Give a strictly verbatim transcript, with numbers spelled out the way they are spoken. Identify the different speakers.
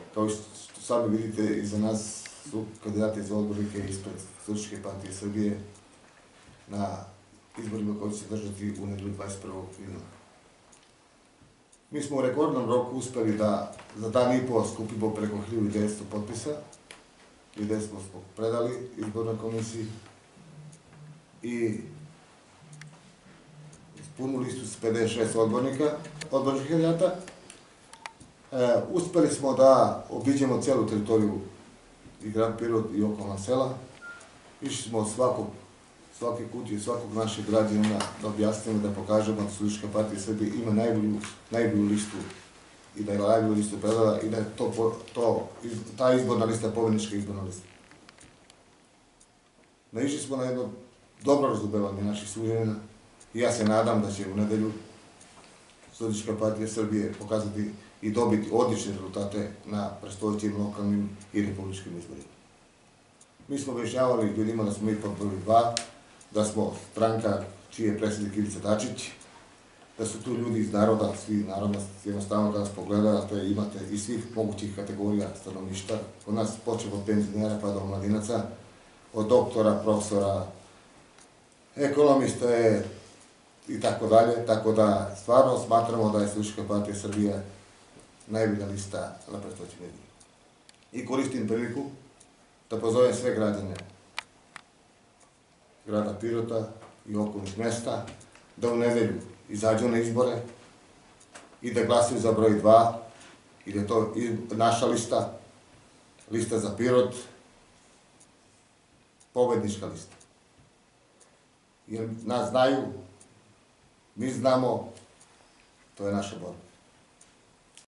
Speaker 1: kao što sami vidite, iza nas su kandidati za odbornike ispred Socijalističke partije Srbije na izborima koji će se držati u nedelju dvadeset prvog juna. Mi smo u rekordnom roku uspeli da za dan i po skupimo preko hiljadu devetsto potpisa, gde smo predali izbornoj komisiji i punu listu s pedeset šest odbornika, odbornih kandidata. E, uspeli smo da obiđemo celu teritoriju i grad Pirot i okolna sela. Išli smo od svakog, svake kuće i svakog našeg građana da objasnimo, da pokažemo da Socijalistička partija Srbije ima najbolju, najbolju listu i da je najbolju listu predala i da je to, to, ta izborna lista pobednička izborna lista. Naišli smo na jedno dobro razumevanje naših sugrađana i ja se nadam da će u nedelju Socijalistička partija Srbije pokazati i dobiti odlične rezultate na predstojećim lokalnim i republičkim izborima. Mi smo objašnjavali ljudima da smo mi pod broj dva, da smo stranka čiji je predsjednik Ivica Dačić, da su tu ljudi iz naroda, svi naroda, jednostavno kada nas pogledaju, to je imate iz svih mogućih kategorija stanovništva. Kod nas počeo od penzionera pa do mladinaca, od doktora, profesora, ekonomista je i tako dalje, tako da stvarno smatramo da je Socijalistička partija Srbije najbolja lista na predstojećim izborima. I koristim priliku da pozovem sve građane grada Pirota i okolnih mesta da u nedelju izađu na izbore i da glasaju za broj dva i da je to naša lista, lista za Pirot, pobednička lista. Jer nas znaju, mi znamo, to je naša borba.